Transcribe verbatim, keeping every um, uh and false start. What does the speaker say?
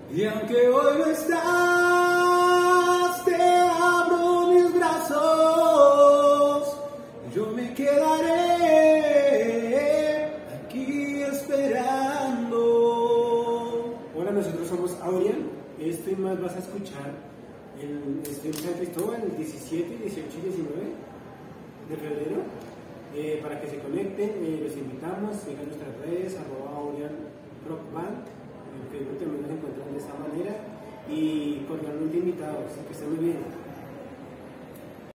Y aunque hoy no estás, te abro mis brazos. Yo me quedaré aquí esperando. Hola, nosotros somos Aurian. Este más vas a escuchar el, este en San Cristóbal el diecisiete, dieciocho y diecinueve de febrero. Eh, para que se conecten, eh, los invitamos, sigan nuestras redes.